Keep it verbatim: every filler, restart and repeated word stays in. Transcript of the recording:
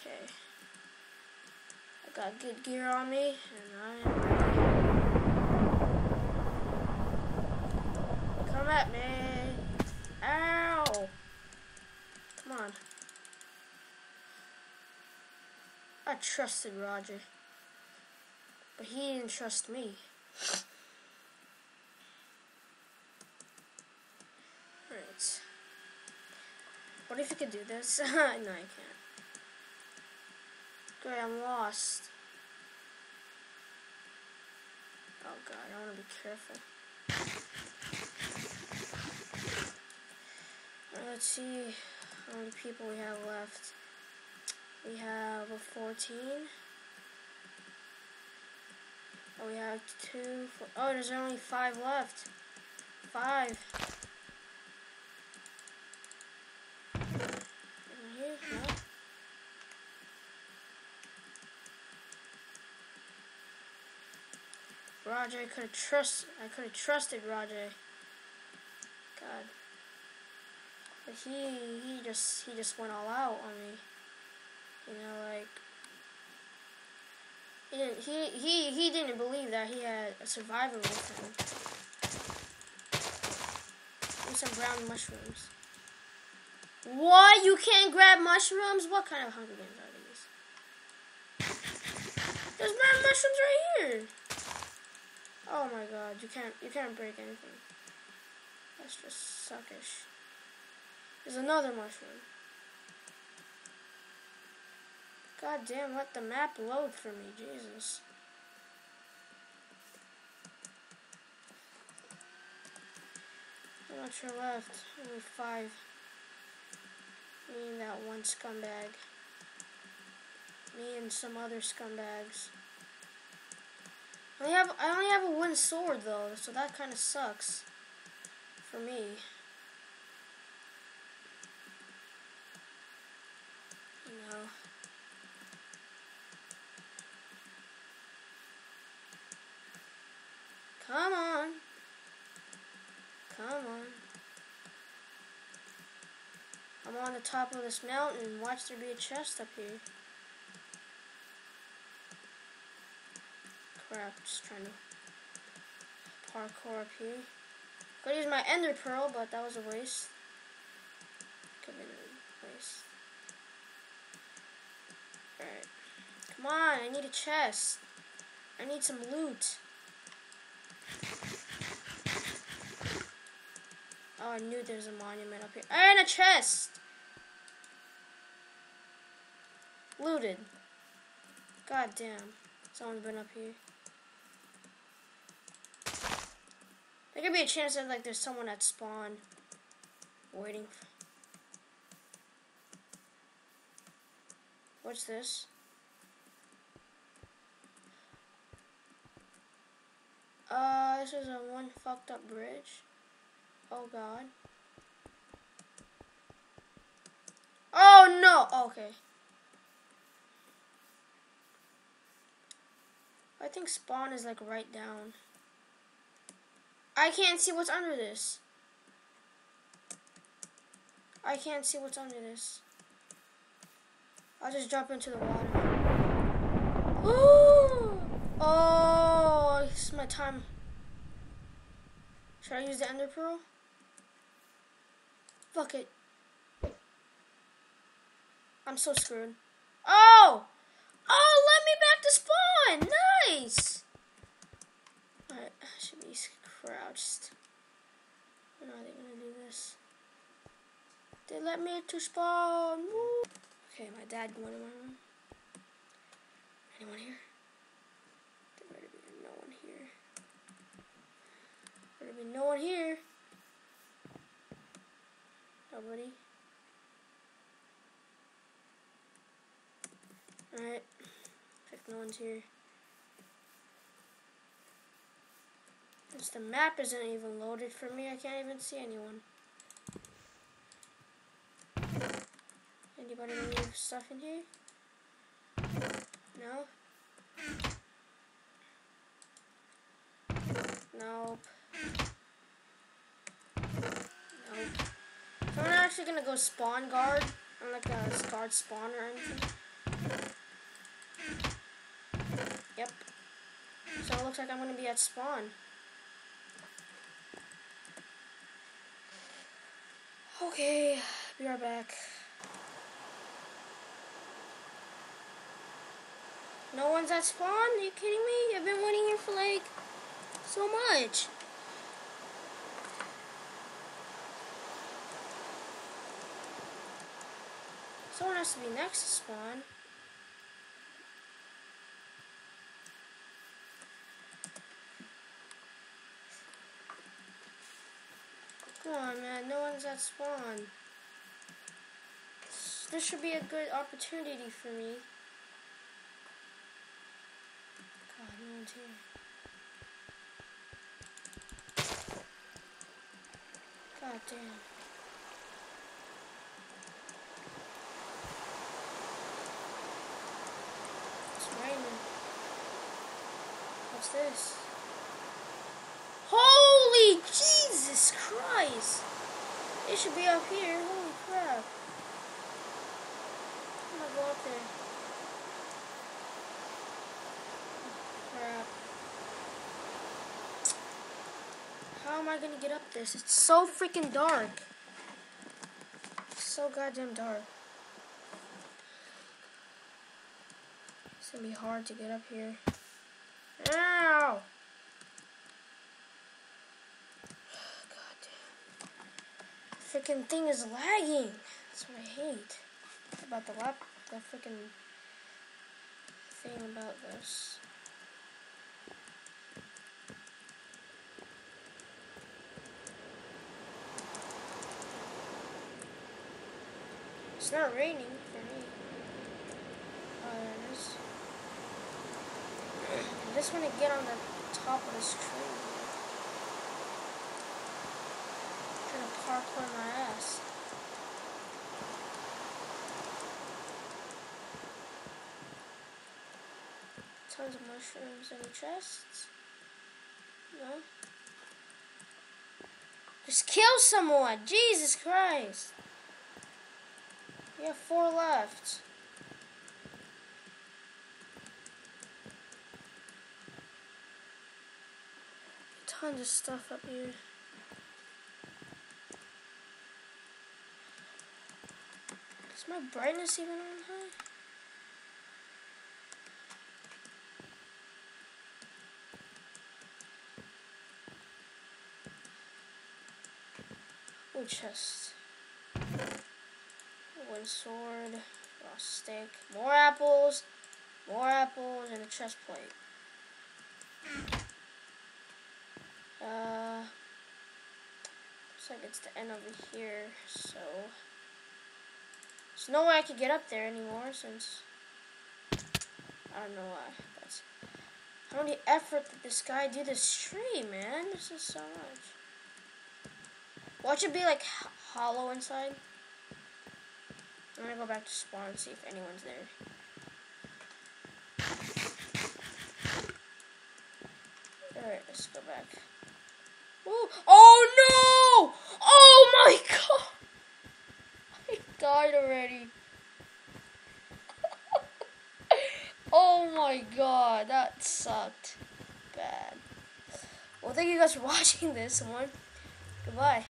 Okay. I got good gear on me, and I am ready. Come at me. Ow! Come on. I trusted Roger, but he didn't trust me. Alright. What if you could do this? No, I can't. Great, I'm lost. Oh god, I want to be careful. Alright, let's see how many people we have left. We have a fourteen. Oh, we have two. Four, oh, there's only five left. Five. Anyone here? No. Roger, I could have trust. I could have trusted Roger. God. But he he just he just went all out on me. You know, like he didn't he he he didn't believe that he had a survivor with him. And some brown mushrooms. What? You can't grab mushrooms? What kind of Hunger Games are these? There's brown mushrooms right here. Oh my god, you can't you can't break anything. That's just suckish. There's another mushroom. God damn, let the map load for me, Jesus. How much are left? Only five. Me and that one scumbag. Me and some other scumbags. I only have I only have a wooden sword though, so that kind of sucks for me. You know. Come on. Come on. I'm on the top of this mountain. Watch there be a chest up here. Crap, just trying to parkour up here. Could use my ender pearl, but that was a waste. Could have been a waste. Alright. Come on, I need a chest. I need some loot. Oh, I knew there was a monument up here. And a chest! Looted. God damn. Someone's been up here. There could be a chance that like there's someone at spawn waiting. For... What's this? Uh, this is a one fucked up bridge. Oh god. Oh no! Oh, okay. I think spawn is like right down. I can't see what's under this. I can't see what's under this. I'll just jump into the water. Ooh! Oh, this is my time. Should I use the ender pearl? Fuck it. I'm so screwed. Oh! Oh, let me back to spawn! Nice! Alright, I should be crouched. When are they gonna do this? They let me to spawn! Woo! Okay, my dad went in my room. Anyone here? There better be no one here. There better be no one here. Nobody. Alright. If no one's here. Since the map isn't even loaded for me, I can't even see anyone. Anybody leave stuff in here? No? Nope. Nope. So I'm not actually gonna go spawn guard. I'm like a guard spawn or anything. Yep. So it looks like I'm gonna be at spawn. Okay, be right back. No one's at spawn? Are you kidding me? I've been waiting here for like so much. Someone has to be next to spawn. Come on, man. No one's at spawn. This should be a good opportunity for me. God, no one's here. God damn. It's raining. What's this? Holy Jesus Christ! It should be up here. Holy crap. I'm gonna go up there. Crap. How am I gonna get up this? It's so freaking dark. It's so goddamn dark. It's gonna be hard to get up here. Ow! Freaking thing is lagging. That's what I hate about the lap, the freaking thing about this. It's not raining for me. Oh, there it is. I just want to get on the top of this tree. I'm trying to parkour my ass. Tons of mushrooms. Any chests? No. Just kill someone! Jesus Christ! We have four left. Tons of stuff up here. Is my brightness even on high? Oh, chest. One sword, raw steak, more apples, more apples, and a chest plate. Uh, looks like it's the end over here, so there's no way I could get up there anymore since I don't know why. That's how many effort did this guy do this stream, man? This is so much. Watch it be like hollow inside. I'm gonna go back to spawn and see if anyone's there. Alright, let's go back. Ooh. Oh no! Oh my god! I died already. Oh my god, that sucked bad. Well, thank you guys for watching this one. Goodbye.